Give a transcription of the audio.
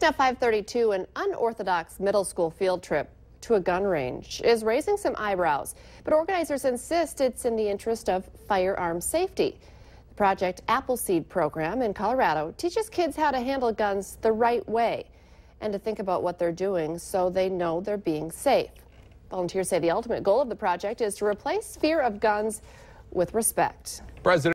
Now 5:32, an unorthodox middle school field trip to a gun range is raising some eyebrows, but organizers insist it's in the interest of firearm safety. The Project Appleseed program in Colorado teaches kids how to handle guns the right way and to think about what they're doing so they know they're being safe. Volunteers say the ultimate goal of the project is to replace fear of guns with respect. President